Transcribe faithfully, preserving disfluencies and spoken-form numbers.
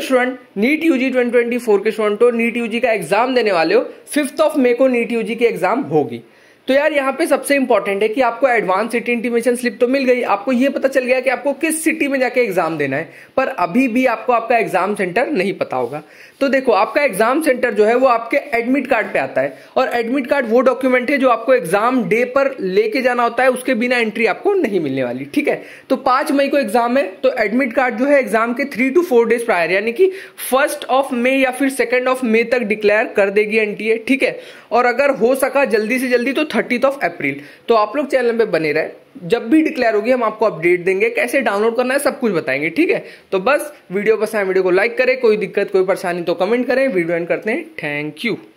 Student, NEET UG twenty twenty four के student हो, NEET UG का एग्जाम देने वाले हो, फिफ्थ ऑफ मे को नीट यूजी की एग्जाम होगी। तो यार यहाँ पे सबसे इंपॉर्टेंट है कि आपको एडवांस सिटी इंटीमेशन स्लिप तो मिल गई, आपको ये पता चल गया कि आपको किस सिटी में जाके एग्जाम देना है, पर अभी भी आपको आपका एग्जाम सेंटर नहीं पता होगा। तो देखो, आपका एग्जाम सेंटर जो है वो आपके एडमिट कार्ड पे आता है, और एडमिट कार्ड वो डॉक्यूमेंट है जो आपको एग्जाम डे पर लेके जाना होता है, उसके बिना एंट्री आपको नहीं मिलने वाली। ठीक है, तो पांच मई को एग्जाम है, तो एडमिट कार्ड जो है एग्जाम के three two four days prior यानी कि फर्स्ट ऑफ मे या फिर सेकेंड ऑफ मे तक डिक्लेयर कर देगी एनटीए। ठीक है, और अगर हो सका जल्दी से जल्दी तो थर्टीथ ऑफ अप्रैल। तो आप लोग चैनल पे बने रहे, जब भी डिक्लेयर होगी हम आपको अपडेट देंगे, कैसे डाउनलोड करना है सब कुछ बताएंगे। ठीक है, तो बस वीडियो पसंद है वीडियो को लाइक करें, कोई दिक्कत कोई परेशानी तो कमेंट करें। वीडियो एंड करते हैं, थैंक यू।